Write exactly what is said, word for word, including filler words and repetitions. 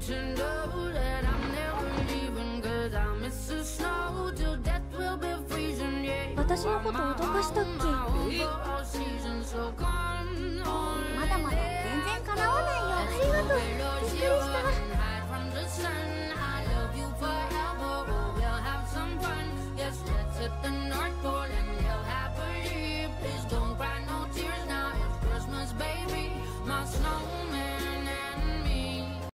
私のこと脅かしたっけ？